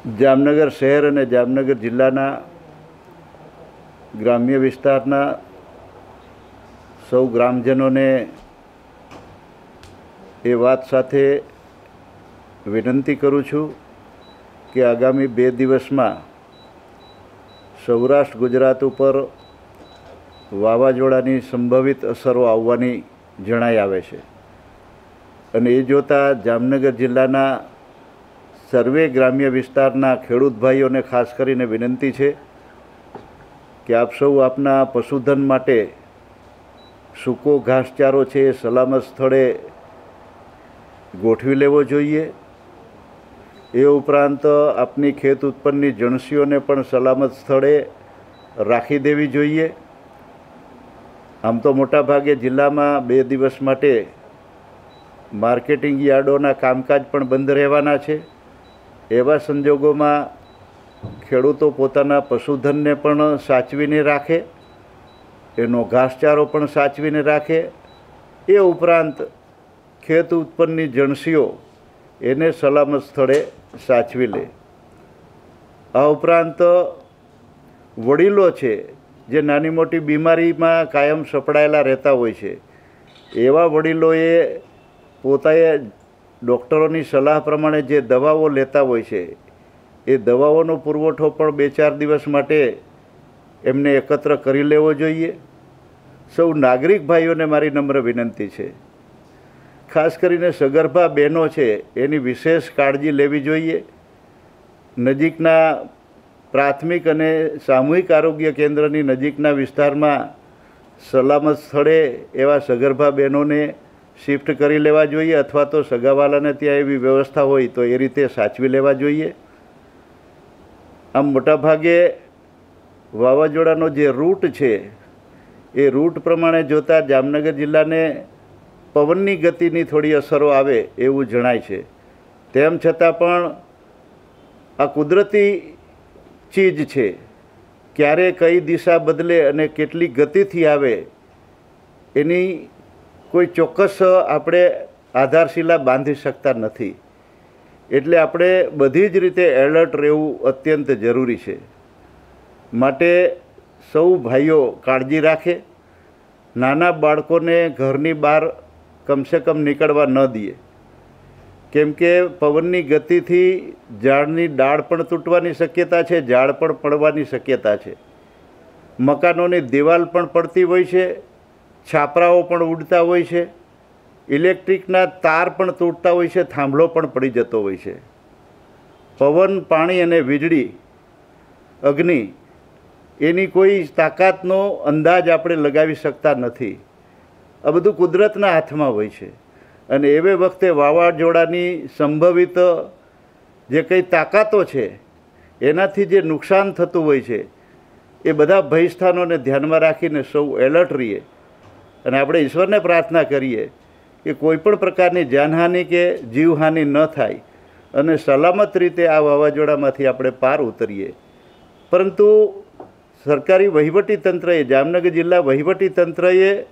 જામનગર શહેર અને જામનગર જિલ્લાના ગ્રામ્ય વિસ્તારના સૌ ગ્રામજનોને એ વાત સાથે વિનંતી કરું છું કે આગામી 2 દિવસમાં સૌરાષ્ટ્ર ગુજરાત ઉપર વાવાઝોડાની સંભવિત અસરો આવવાની જણાઈ આવે છે અને એ જોતાં જામનગર જિલ્લાના સર્વે ગ્રામ્ય વિસ્તારના ખેડૂત ભાઈઓને ખાસ કરીને વિનંતી છે કે આપ સૌ આપના પશુધન માટે સૂકો ઘાસચારો છે એ સલામત સ્થળે ગોઠવી લેવો જોઈએ। એ ઉપરાંત આપની ખેત ઉત્પન્નની જણસીઓને પણ સલામત સ્થળે રાખી દેવી જોઈએ। આમ તો મોટાભાગે જિલ્લામાં 2 દિવસ માટે માર્કેટિંગ યાર્ડોના કામકાજ પણ બંધ રહેવાના છે। એવા સંજોગોમાં ખેડૂતો પોતાના પશુધનને પણ સાચવીને રાખે, એનો ઘાસચારો પણ સાચવીને રાખે, એ ઉપરાંત ખેત ઉત્પન્નની જણસીઓ એને સલામત સ્થળે સાચવી લે। આ ઉપરાંત વડીલો છે જે નાની મોટી બીમારીમાં કાયમ સપડાયેલા રહેતા હોય છે, એવા વડીલોએ પોતાએ ડૉક્ટરોની સલાહ પ્રમાણે જે દવાઓ લેતા હોય છે એ દવાઓનો પુરવઠો પણ 2-4 દિવસ માટે એમને એકત્ર કરી લેવો જોઈએ। સૌ નાગરિક ભાઈઓને મારી નમ્ર વિનંતી છે, ખાસ કરીને સગર્ભા બહેનો છે એની વિશેષ કાળજી લેવી જોઈએ। નજીકના પ્રાથમિક અને સામૂહિક આરોગ્ય કેન્દ્રની નજીકના વિસ્તારમાં સલામત સ્થળે એવા સગર્ભા બહેનોને શિફ્ટ કરી લેવા જોઈએ અથવા તો સગાવાલાને ત્યાં એવી વ્યવસ્થા હોય તો એ રીતે સાચવી લેવા જોઈએ। આમ મોટાભાગે વાવાઝોડાનો જે રૂટ છે એ રૂટ પ્રમાણે જોતાં જામનગર જિલ્લાને પવનની ગતિની થોડી અસરો આવે એવું જણાય છે। તેમ છતાં પણ આ કુદરતી ચીજ છે, ક્યારે કઈ દિશા બદલે અને કેટલી ગતિથી આવે એની કોઈ ચોક્કસ આપણે આધારશિલા બાંધી શકતા નથી। એટલે આપણે બધી જ રીતે એલર્ટ રહેવું અત્યંત જરૂરી છે। માટે સૌ ભાઈઓ કાળજી રાખે, નાના બાળકોને ઘરની બહાર કમસે કમ નીકળવા ન દે, કેમ કે પવનની ગતિથી ઝાડની ડાળ પણ તૂટવાની શક્યતા છે, ઝાડ પણ પડવાની શક્યતા છે, મકાનોની દિવાલ પણ પડતી હોય છે, છાપરાઓ પણ ઉડતા હોય છે, ઇલેક્ટ્રિકના તાર પણ તૂટતા હોય છે, થાંભલો પણ પડી જતો હોય છે। પવન, પાણી અને વીજળી, અગ્નિ એની કોઈ તાકાતનો અંદાજ આપણે લગાવી શકતા નથી। આ બધું કુદરતના હાથમાં હોય છે અને એવે વખતે વાવાઝોડાની સંભવિત જે કંઈ તાકાતો છે એનાથી જે નુકસાન થતું હોય છે એ બધા ભયસ્થાનોને ધ્યાનમાં રાખીને સૌ એલર્ટ રહીએ અને આપણે ઈશ્વરને પ્રાર્થના કરીએ કે કોઈપણ પ્રકારની જાનહાનિ કે જીવહાનિ ન થાય અને સલામત રીતે આ વાવાઝોડામાંથી આપણે પાર ઉતરીએ। પરંતુ સરકારી વહીવટીતંત્રએ, જામનગર જિલ્લા વહીવટીતંત્રએ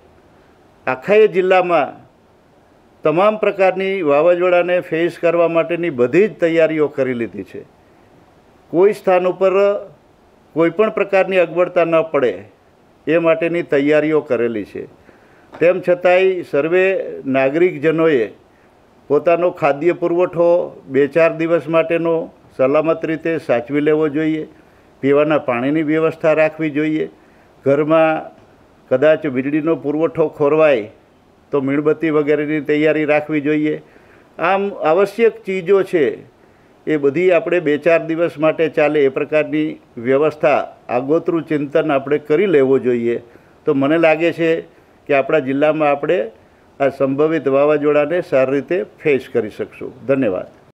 આખા જિલ્લામાં તમામ પ્રકારની વાવાઝોડાને ફેસ કરવા માટેની બધી જ તૈયારીઓ કરી લીધી છે। કોઈ સ્થાન ઉપર કોઈપણ પ્રકારની અગવડતા ન પડે એ માટેની તૈયારીઓ કરેલી છે। તેમ છતાંય સર્વે નાગરિકજનોએ પોતાનો ખાદ્ય પુરવઠો 2-4 દિવસ માટેનો સલામત રીતે સાચવી લેવો જોઈએ। પીવાના પાણીની વ્યવસ્થા રાખવી જોઈએ। ઘરમાં કદાચ વીજળીનો પુરવઠો ખોરવાય તો મીણબત્તી વગેરેની તૈયારી રાખવી જોઈએ। આમ આવશ્યક ચીજો છે એ બધી આપણે 2-4 દિવસ માટે ચાલે એ પ્રકારની વ્યવસ્થા, આગોતરું ચિંતન આપણે કરી લેવો જોઈએ। તો મને લાગે છે કે આપણા જિલ્લામાં આપણે આ સંભવિત વાવાઝોડાને સારી રીતે ફેસ કરી શકશું। ધન્યવાદ।